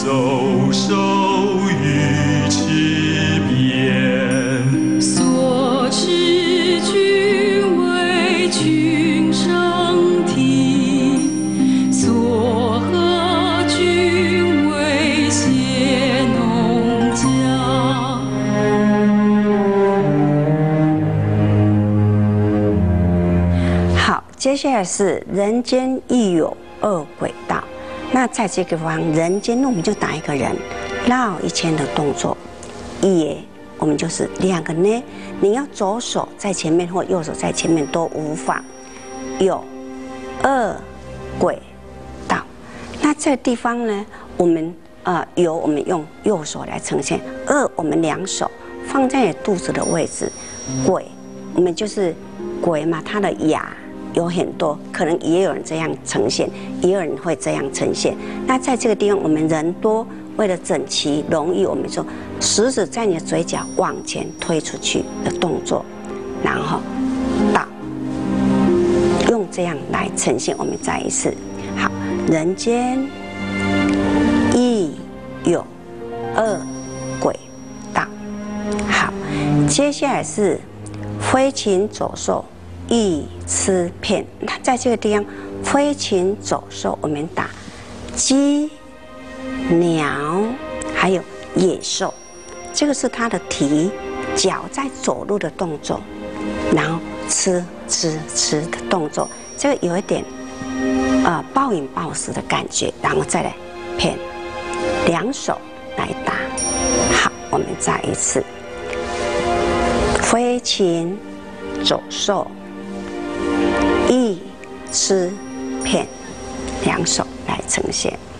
走兽与其变。 所持君为君生体，所和君为谢农家。 好，接下来是人间亦有恶鬼道。那在这个地方，人间我们就打一个人，绕一圈的动作。也，我们就是两个呢，你要左手在前面或右手在前面都无妨。有恶鬼道，那这个地方呢，我们有我们用右手来呈现，恶我们两手放在你肚子的位置，鬼我们就是鬼嘛，它的牙有很多，可能也有人这样呈现，也有人会这样呈现。那在这个地方，我们人多，为了整齐容易，我们说食指在你的嘴角往前推出去的动作，然后倒，用这样来呈现。我们再一次，好，人间亦有恶鬼道。好，接下来是飞禽走兽亦吃片。那在这个地方，飞禽走兽我们打鸡、鸟，还有野兽，这个是它的蹄脚在走路的动作，然后吃的动作，这个有一点暴饮暴食的感觉，然后再来片，两手来打。好，我们再一次，飞禽走兽亦吃片，两手来呈现。